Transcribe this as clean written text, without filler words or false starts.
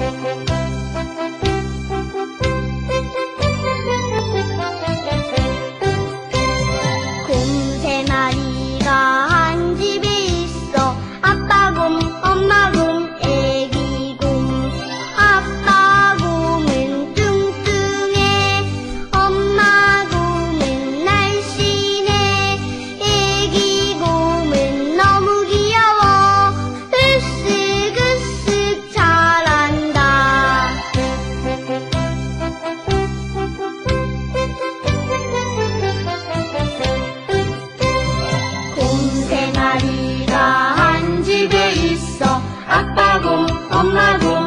곰 세 마리가 한 집에 있어. 아빠 곰, 엄마 곰, 애기 곰. 아빠 곰은 뚱뚱해, 엄마 곰은 날씬해, 애기 곰은 너무 귀여워. 으쓱으쓱 잘한다. 곰 세 마리가 한 집에 있어. 아빠 곰, 엄마 곰,